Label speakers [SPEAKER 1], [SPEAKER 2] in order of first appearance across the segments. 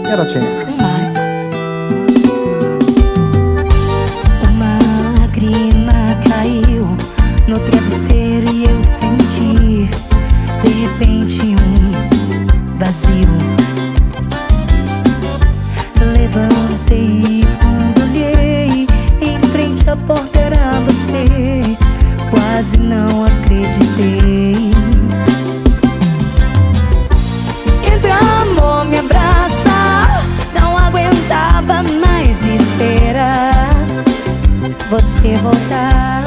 [SPEAKER 1] Garotinha.
[SPEAKER 2] Uma lágrima caiu no travesseiro e eu senti de repente um vazio. Levantei e quando olhei em frente à porta era você. Quase não acreditei. Entra, amor, me abraça. Não aguentava mais esperar você voltar.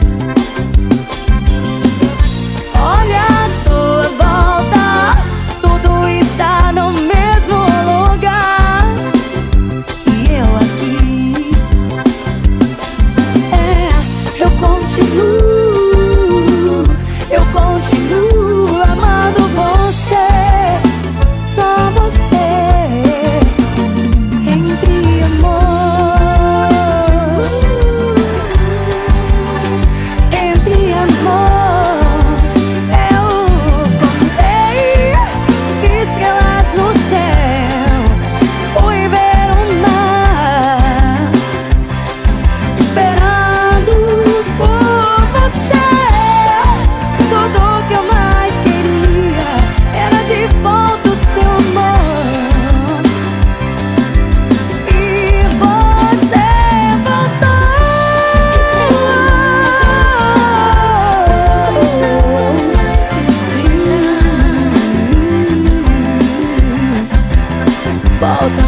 [SPEAKER 2] Olha a sua volta, tudo está no mesmo lugar. E eu aqui, eu continuo amando você. Só você. Entre amor, eu contei estrelas no céu. Fui ver o mar, esperando por você. Tudo que eu mais queria era de volta o seu amor. E você voltou. Volta.